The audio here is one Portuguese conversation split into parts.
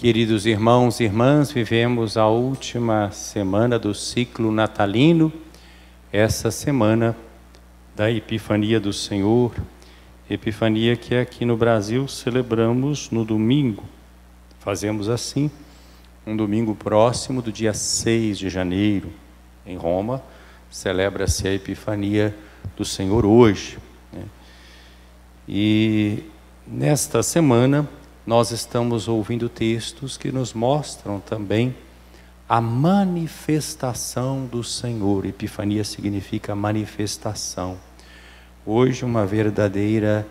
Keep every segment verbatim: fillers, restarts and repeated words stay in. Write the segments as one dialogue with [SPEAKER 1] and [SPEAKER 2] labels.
[SPEAKER 1] Queridos irmãos e irmãs, vivemos a última semana do ciclo natalino, essa semana da Epifania do Senhor, Epifania que aqui no Brasil celebramos no domingo. Fazemos assim, um domingo próximo do dia seis de janeiro. Em Roma, celebra-se a Epifania do Senhor hoje, né? E nesta semana nós estamos ouvindo textos que nos mostram também a manifestação do Senhor. Epifania significa manifestação. Hoje uma verdadeira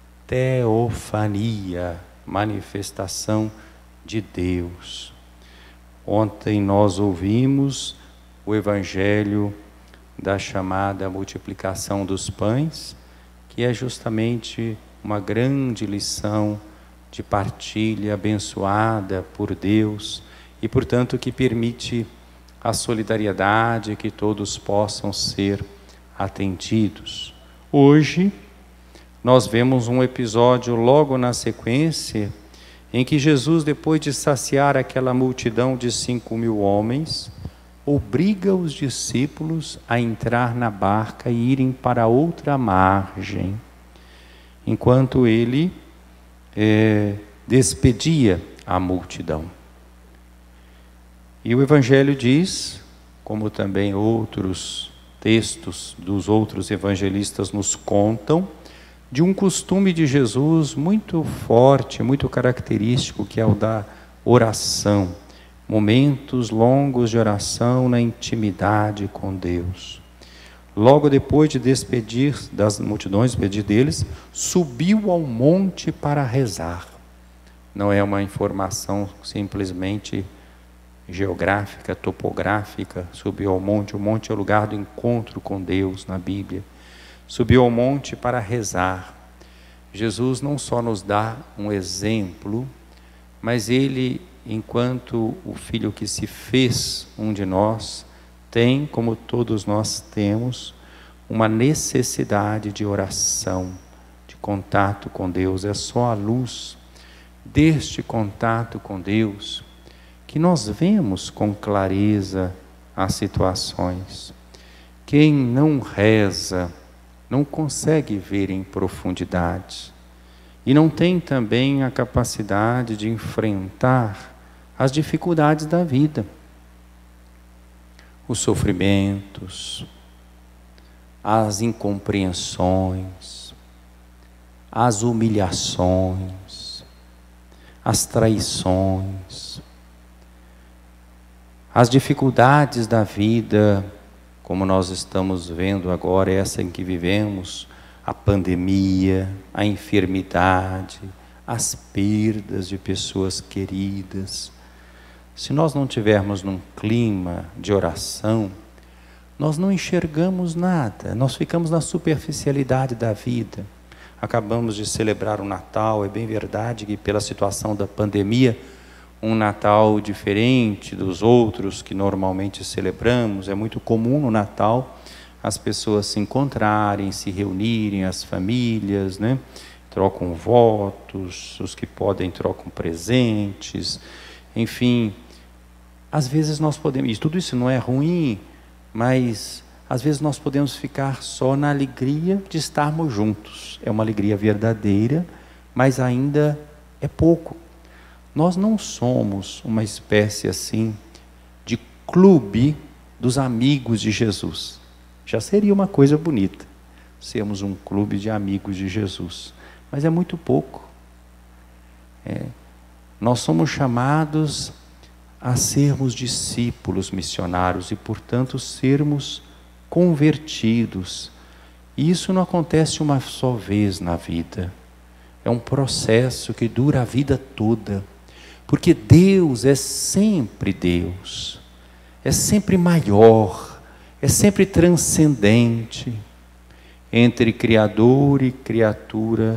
[SPEAKER 1] teofania, manifestação de Deus. Ontem nós ouvimos o evangelho da chamada multiplicação dos pães, que é justamente uma grande lição de partilha abençoada por Deus e, portanto, que permite a solidariedade, que todos possam ser atendidos. Hoje, nós vemos um episódio logo na sequência, em que Jesus, depois de saciar aquela multidão de cinco mil homens, obriga os discípulos a entrar na barca e irem para outra margem, enquanto ele É, despedia a multidão. E o Evangelho diz, como também outros textos dos outros evangelistas nos contam, de um costume de Jesus muito forte, muito característico, que é o da oração. Momentos longos de oração na intimidade com Deus. Logo depois de despedir das multidões, despedir deles, subiu ao monte para rezar. Não é uma informação simplesmente geográfica, topográfica. Subiu ao monte. O monte é o lugar do encontro com Deus na Bíblia. Subiu ao monte para rezar. Jesus não só nos dá um exemplo, mas ele, enquanto o Filho que se fez um de nós, tem, como todos nós temos, uma necessidade de oração, de contato com Deus. É só a luz deste contato com Deus que nós vemos com clareza as situações. Quem não reza não consegue ver em profundidade e não tem também a capacidade de enfrentar as dificuldades da vida. Os sofrimentos, as incompreensões, as humilhações, as traições, as dificuldades da vida, como nós estamos vendo agora, essa em que vivemos, a pandemia, a enfermidade, as perdas de pessoas queridas. Se nós não tivermos num clima de oração, nós não enxergamos nada, nós ficamos na superficialidade da vida. Acabamos de celebrar o Natal, é bem verdade que pela situação da pandemia, um Natal diferente dos outros que normalmente celebramos, é muito comum no Natal as pessoas se encontrarem, se reunirem, as famílias, né? Trocam votos, os que podem trocam presentes. Enfim, às vezes nós podemos, e tudo isso não é ruim, mas às vezes nós podemos ficar só na alegria de estarmos juntos. É uma alegria verdadeira, mas ainda é pouco. Nós não somos uma espécie assim de clube dos amigos de Jesus. Já seria uma coisa bonita, sermos um clube de amigos de Jesus, mas é muito pouco. É. Nós somos chamados a sermos discípulos missionários e, portanto, sermos convertidos. E isso não acontece uma só vez na vida. É um processo que dura a vida toda. Porque Deus é sempre Deus. É sempre maior. É sempre transcendente. Entre Criador e criatura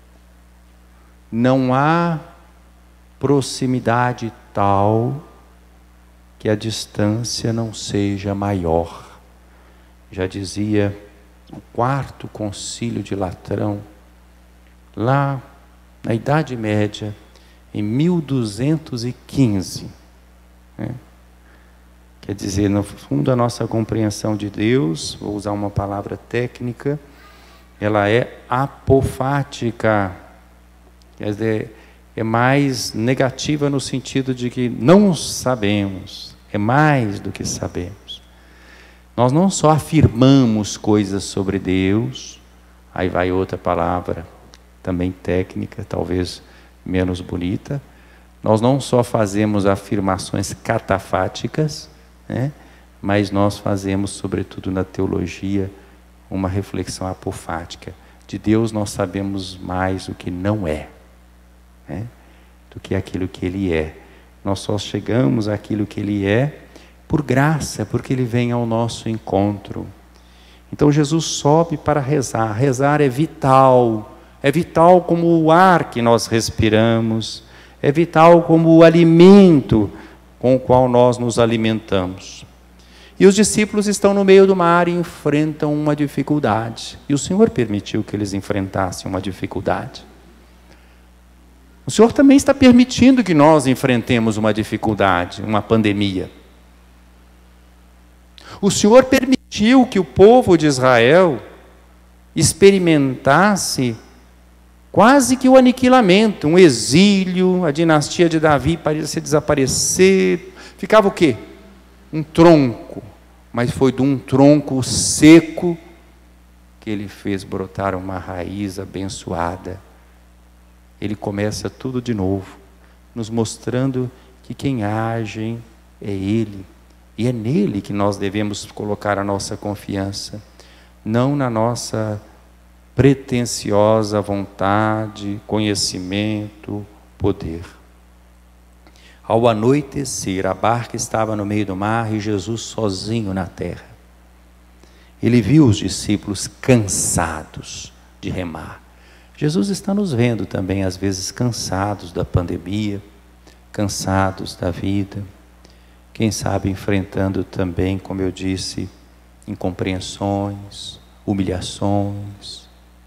[SPEAKER 1] não há proximidade tal que a distância não seja maior. Já dizia o quarto concílio de Latrão, lá na Idade Média, em mil duzentos e quinze. Né? Quer dizer, no fundo, a nossa compreensão de Deus, vou usar uma palavra técnica, ela é apofática. Quer dizer, é mais negativa no sentido de que não sabemos, é mais do que sabemos. Nós não só afirmamos coisas sobre Deus, aí vai outra palavra, também técnica, talvez menos bonita, nós não só fazemos afirmações catafáticas, né, mas nós fazemos, sobretudo na teologia, uma reflexão apofática. De Deus nós sabemos mais o que não é, né, do que aquilo que Ele é. Nós só chegamos àquilo que Ele é por graça, porque Ele vem ao nosso encontro. Então Jesus sobe para rezar. Rezar é vital, é vital como o ar que nós respiramos, é vital como o alimento com o qual nós nos alimentamos. E os discípulos estão no meio do mar e enfrentam uma dificuldade. E o Senhor permitiu que eles enfrentassem uma dificuldade. O Senhor também está permitindo que nós enfrentemos uma dificuldade, uma pandemia. O Senhor permitiu que o povo de Israel experimentasse quase que o aniquilamento, um exílio, a dinastia de Davi parecia desaparecer. Ficava o quê? Um tronco, mas foi de um tronco seco que Ele fez brotar uma raiz abençoada. Ele começa tudo de novo, nos mostrando que quem age é Ele. E é nele que nós devemos colocar a nossa confiança, não na nossa pretensiosa vontade, conhecimento, poder. Ao anoitecer, a barca estava no meio do mar e Jesus sozinho na terra. Ele viu os discípulos cansados de remar. Jesus está nos vendo também, às vezes, cansados da pandemia, cansados da vida. Quem sabe enfrentando também, como eu disse, incompreensões, humilhações,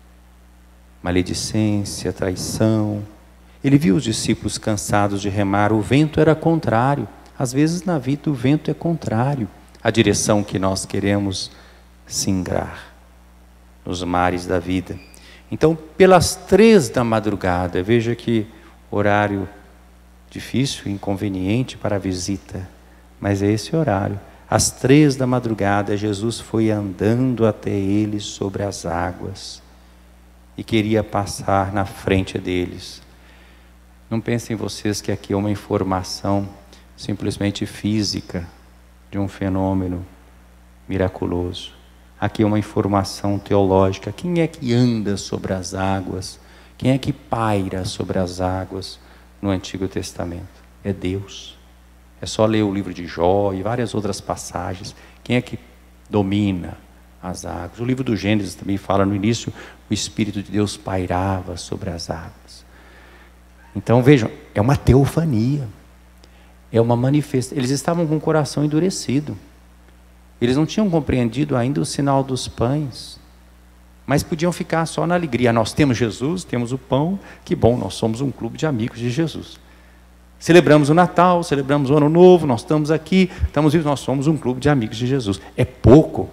[SPEAKER 1] maledicência, traição. Ele viu os discípulos cansados de remar, o vento era contrário. Às vezes na vida o vento é contrário à direção que nós queremos singrar nos mares da vida. Então, pelas três da madrugada, veja que horário difícil, inconveniente para a visita, mas é esse horário. Às três da madrugada, Jesus foi andando até eles sobre as águas e queria passar na frente deles. Não pensem vocês que aqui é uma informação simplesmente física de um fenômeno miraculoso. Aqui é uma informação teológica. Quem é que anda sobre as águas? Quem é que paira sobre as águas no Antigo Testamento? É Deus. É só ler o livro de Jó e várias outras passagens. Quem é que domina as águas? O livro do Gênesis também fala no início, o Espírito de Deus pairava sobre as águas. Então vejam, é uma teofania, é uma manifestação. Eles estavam com o coração endurecido. Eles não tinham compreendido ainda o sinal dos pães, mas podiam ficar só na alegria. Nós temos Jesus, temos o pão, que bom, nós somos um clube de amigos de Jesus. Celebramos o Natal, celebramos o Ano Novo, nós estamos aqui, estamos vivos, nós somos um clube de amigos de Jesus. É pouco.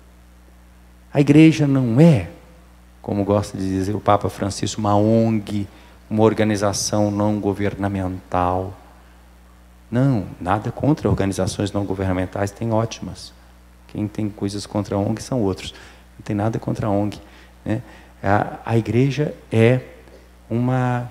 [SPEAKER 1] A igreja não é, como gosta de dizer o Papa Francisco, uma O N G, uma organização não governamental. Não, nada contra organizações não governamentais, tem ótimas. Quem tem coisas contra a O N G são outros. Não tem nada contra a O N G, né? A, a igreja é uma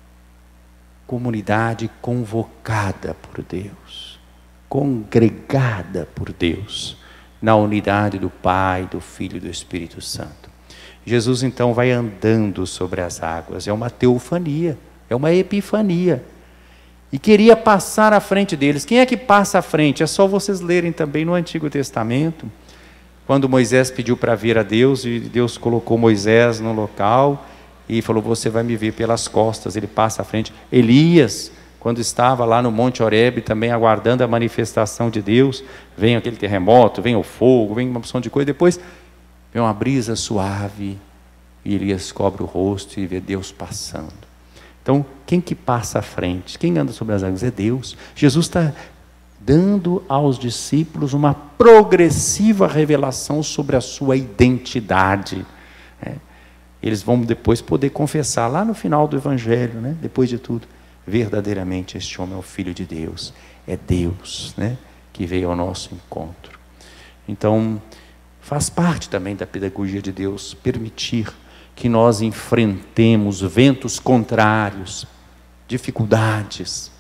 [SPEAKER 1] comunidade convocada por Deus, congregada por Deus, na unidade do Pai, do Filho e do Espírito Santo. Jesus então vai andando sobre as águas, é uma teofania, é uma epifania, e queria passar à frente deles. Quem é que passa à frente? É só vocês lerem também no Antigo Testamento, quando Moisés pediu para ver a Deus, e Deus colocou Moisés no local, e falou, você vai me ver pelas costas. Ele passa à frente. Elias, quando estava lá no Monte Horebe, também aguardando a manifestação de Deus, vem aquele terremoto, vem o fogo, vem uma opção de coisa, depois vem uma brisa suave, e Elias cobre o rosto e vê Deus passando. Então, quem que passa à frente? Quem anda sobre as águas? É Deus. Jesus está dando aos discípulos uma progressiva revelação sobre a sua identidade. É. Eles vão depois poder confessar, lá no final do Evangelho, né? Depois de tudo, verdadeiramente este homem é o Filho de Deus. É Deus, né? Que veio ao nosso encontro. Então, faz parte também da pedagogia de Deus permitir que nós enfrentemos ventos contrários, dificuldades.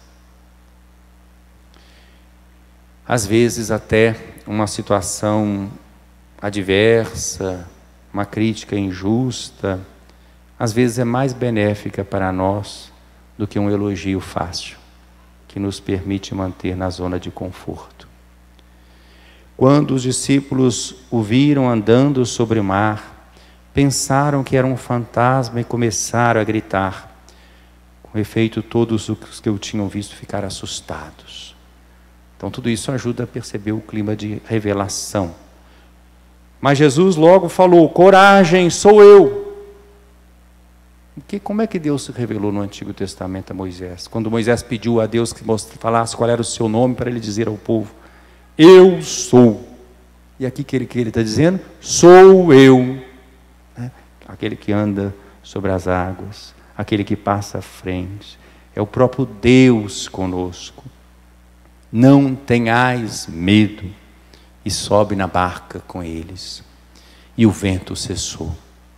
[SPEAKER 1] Às vezes até uma situação adversa, uma crítica injusta, às vezes é mais benéfica para nós do que um elogio fácil, que nos permite manter na zona de conforto. Quando os discípulos o viram andando sobre o mar, pensaram que era um fantasma e começaram a gritar. Com efeito, todos os que o tinham visto ficaram assustados. Então tudo isso ajuda a perceber o clima de revelação. Mas Jesus logo falou: coragem, sou eu. Que, como é que Deus se revelou no Antigo Testamento a Moisés? Quando Moisés pediu a Deus que falasse qual era o seu nome para ele dizer ao povo: eu sou. E aqui que ele que ele está dizendo: sou eu. Né? Aquele que anda sobre as águas, aquele que passa à frente, é o próprio Deus conosco. Não tenhais medo. E sobe na barca com eles. E o vento cessou.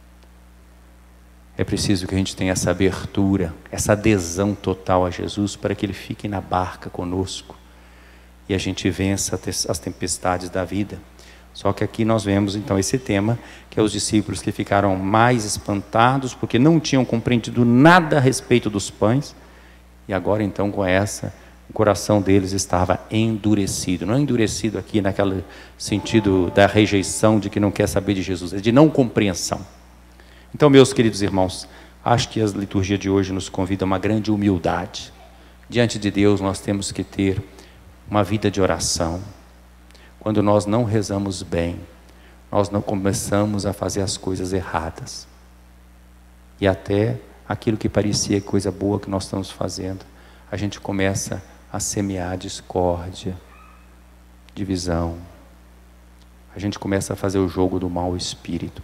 [SPEAKER 1] É preciso que a gente tenha essa abertura, essa adesão total a Jesus, para que Ele fique na barca conosco e a gente vença as tempestades da vida. Só que aqui nós vemos então esse tema, que é os discípulos que ficaram mais espantados, porque não tinham compreendido nada a respeito dos pães, e agora então com essa, o coração deles estava endurecido. Não endurecido aqui naquele sentido da rejeição, de que não quer saber de Jesus, é de não compreensão. Então, meus queridos irmãos, acho que a liturgia de hoje nos convida a uma grande humildade. Diante de Deus nós temos que ter uma vida de oração. Quando nós não rezamos bem, nós não começamos a fazer as coisas erradas. E até aquilo que parecia coisa boa que nós estamos fazendo, a gente começa a semear discórdia, divisão. A gente começa a fazer o jogo do mau espírito.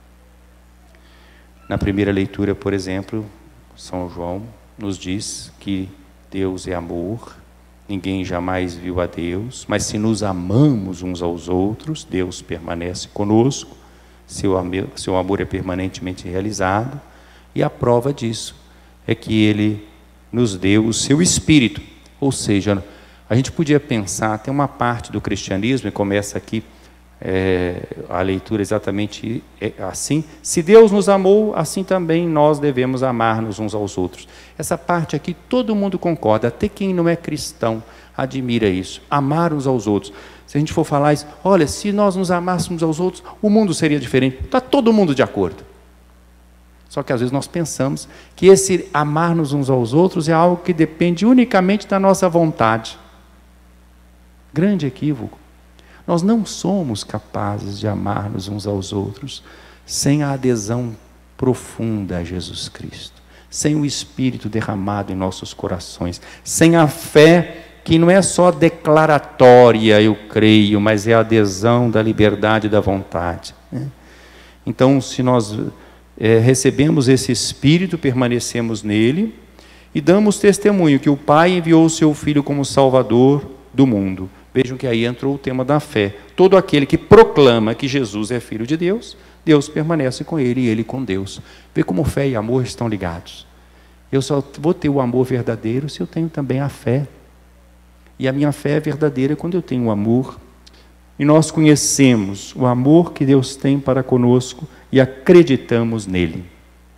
[SPEAKER 1] Na primeira leitura, por exemplo, São João nos diz que Deus é amor, ninguém jamais viu a Deus, mas se nos amamos uns aos outros, Deus permanece conosco, seu amor, seu amor é permanentemente realizado, e a prova disso é que Ele nos deu o seu Espírito. Ou seja, a gente podia pensar, tem uma parte do cristianismo, e começa aqui é, a leitura exatamente assim: se Deus nos amou, assim também nós devemos amar-nos uns aos outros. Essa parte aqui todo mundo concorda, até quem não é cristão admira isso, amar uns aos outros. Se a gente for falar isso, olha, se nós nos amássemos aos outros, o mundo seria diferente. Está todo mundo de acordo. Só que às vezes nós pensamos que esse amar-nos uns aos outros é algo que depende unicamente da nossa vontade. Grande equívoco. Nós não somos capazes de amar-nos uns aos outros sem a adesão profunda a Jesus Cristo, sem o Espírito derramado em nossos corações, sem a fé que não é só declaratória, eu creio, mas é a adesão da liberdade e da vontade. Né? Então, se nós é, recebemos esse Espírito, permanecemos nele e damos testemunho que o Pai enviou o seu Filho como Salvador do mundo. Vejam que aí entrou o tema da fé. Todo aquele que proclama que Jesus é Filho de Deus, Deus permanece com ele e ele com Deus. Vê como fé e amor estão ligados. Eu só vou ter o amor verdadeiro se eu tenho também a fé. E a minha fé é verdadeira quando eu tenho o amor. E nós conhecemos o amor que Deus tem para conosco e acreditamos nele.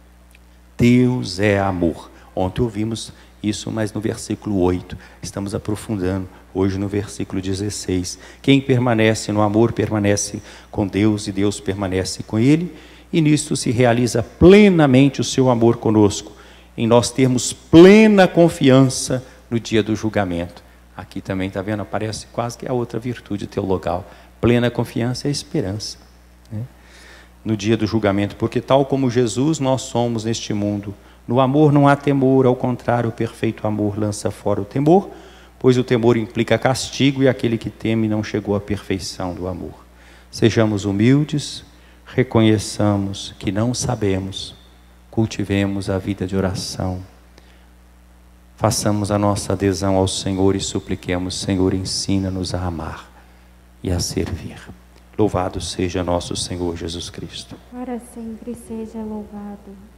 [SPEAKER 1] Deus é amor. Ontem ouvimos isso, mas no versículo oito. Estamos aprofundando hoje no versículo dezesseis. Quem permanece no amor permanece com Deus e Deus permanece com ele. E nisto se realiza plenamente o seu amor conosco, em nós termos plena confiança no dia do julgamento. Aqui também, está vendo? Aparece quase que a outra virtude teologal. Plena confiança é esperança. Né? No dia do julgamento, porque tal como Jesus, nós somos neste mundo No amor não há temor, ao contrário, o perfeito amor lança fora o temor, pois o temor implica castigo e aquele que teme não chegou à perfeição do amor. Sejamos humildes, reconheçamos que não sabemos, cultivemos a vida de oração, façamos a nossa adesão ao Senhor e supliquemos: Senhor, ensina-nos a amar e a servir. Louvado seja nosso Senhor Jesus Cristo.
[SPEAKER 2] Para sempre seja louvado.